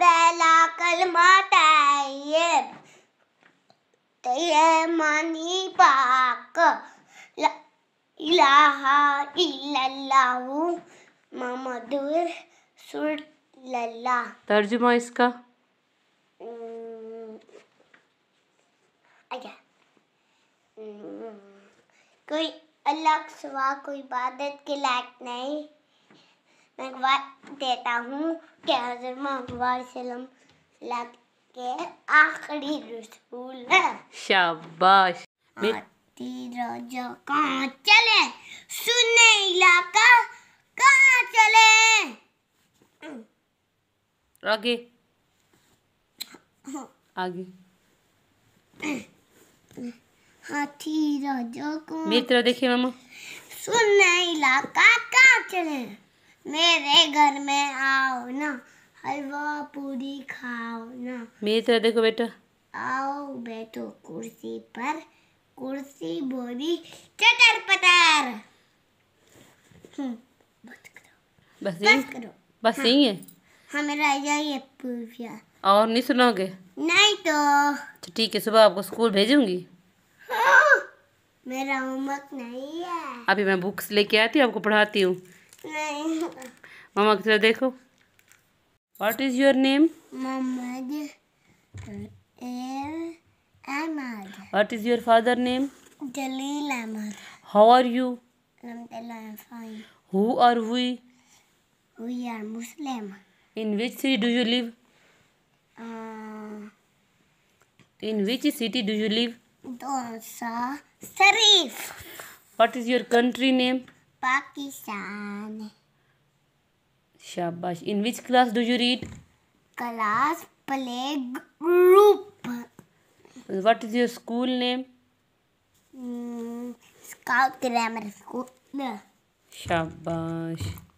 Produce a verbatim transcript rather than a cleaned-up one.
पहला कलमा तैयब, तैयब मानी पाक, ला इलाहा इल्लल्लाहु मुहम्मदुर रसूलुल्लाह। तर्जुमा इसका? अच्छा, कोई अल्लाह के सिवा कोई इबादत के लायक नहीं। मैं गवाह देता हूँ कि हज़रत मोहम्मद सल्लल्लाहु के आखिरी रसूल है। शाबाश। आती राजा कहाँ चले, सुनने इलाका कहाँ चले। आगे आगे। हाथी राजा को मेरी तरह देखिए मामा। सुनने इलाका कहाँ चले, मेरे घर में आओ ना, हलवा पूरी खाओ ना। मेरी तरह देखो बेटा। आओ बैठो कुर्सी पर, कुर्सी बोरी चटर पटर। बस करो, बस बस यही करो, बस हाँ। यही है। हाँ मेरा यही पूछा। और नहीं सुनाओगे? नहीं तो तो ठीक है, सुबह आपको स्कूल भेजूंगी। हाँ, मेरा होमवर्क नहीं है। अभी मैं बुक्स लेके आती हूँ, आपको पढ़ाती हूँ। नहीं। मामा की तरह देखो। What is your name? Mohammad Ahmed. What is your father name? Jalil Ahmed. How are you? I'm fine. Who are we? We are Muslim. In which city do you live? Uh, in which city do you live? Dosa Sharif. What is your country name? Pakistan. शाबाश। In which class do you read? Class play group. What is your school name? Mm, Scout Grammar School. शाबाश।